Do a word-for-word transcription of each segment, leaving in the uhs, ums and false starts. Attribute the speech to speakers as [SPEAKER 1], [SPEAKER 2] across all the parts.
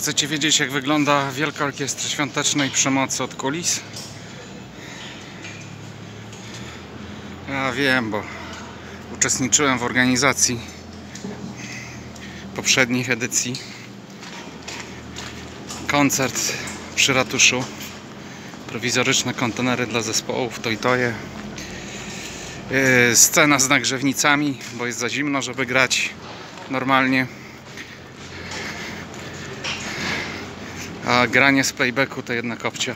[SPEAKER 1] Chcecie wiedzieć, jak wygląda Wielka Orkiestra Świątecznej Przemocy od kulis? Ja wiem, bo uczestniczyłem w organizacji poprzednich edycji. Koncert przy ratuszu, prowizoryczne kontenery dla zespołów, to i to je. Yy, scena z nagrzewnicami, bo jest za zimno, żeby grać normalnie. A granie z playbacku to jednak obciach.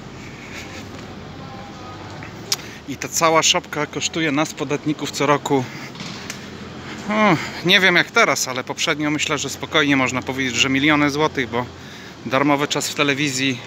[SPEAKER 1] I ta cała szopka kosztuje nas, podatników, co roku, o, nie wiem jak teraz, ale poprzednio myślę, że spokojnie można powiedzieć, że miliony złotych, bo darmowy czas w telewizji,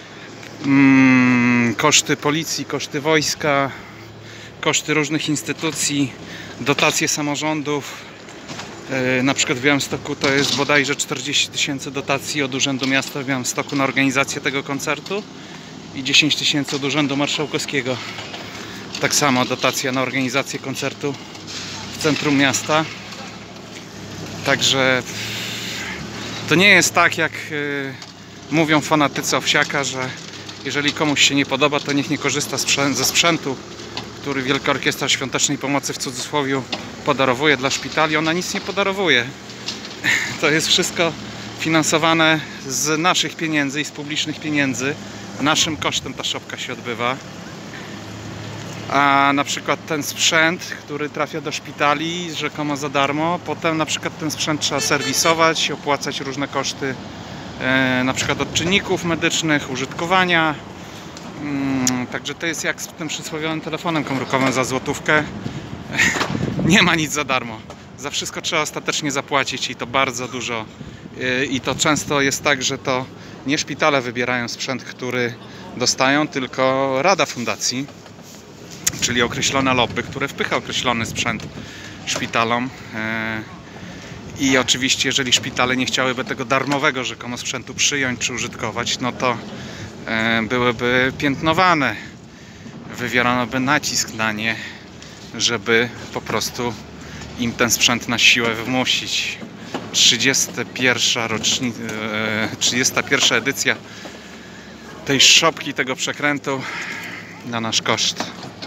[SPEAKER 1] mm, koszty policji, koszty wojska, koszty różnych instytucji, dotacje samorządów. Yy, na przykład w Białymstoku to jest bodajże czterdzieści tysięcy dotacji od Urzędu Miasta w Białymstoku na organizację tego koncertu i dziesięć tysięcy od Urzędu Marszałkowskiego. Tak samo dotacja na organizację koncertu w centrum miasta. Także to nie jest tak, jak yy, mówią fanatycy Owsiaka, że jeżeli komuś się nie podoba, to niech nie korzysta ze sprzętu, który Wielka Orkiestra Świątecznej Pomocy w cudzysłowie podarowuje dla szpitali. Ona nic nie podarowuje. To jest wszystko finansowane z naszych pieniędzy i z publicznych pieniędzy. Naszym kosztem ta szopka się odbywa. A na przykład ten sprzęt, który trafia do szpitali rzekomo za darmo, potem na przykład ten sprzęt trzeba serwisować, opłacać różne koszty, e, na przykład od czynników medycznych, użytkowania. Hmm, także to jest jak z tym przysłowiowym telefonem komórkowym za złotówkę. Nie ma nic za darmo. Za wszystko trzeba ostatecznie zapłacić i to bardzo dużo. I to często jest tak, że to nie szpitale wybierają sprzęt, który dostają, tylko Rada Fundacji, czyli określone lobby, które wpycha określony sprzęt szpitalom. I oczywiście, jeżeli szpitale nie chciałyby tego darmowego rzekomo sprzętu przyjąć czy użytkować, no to byłyby piętnowane. Wywierano by nacisk na nie, żeby po prostu im ten sprzęt na siłę wymusić. trzydziesta pierwsza rocznica, trzydziesta pierwsza edycja tej szopki, tego przekrętu na nasz koszt.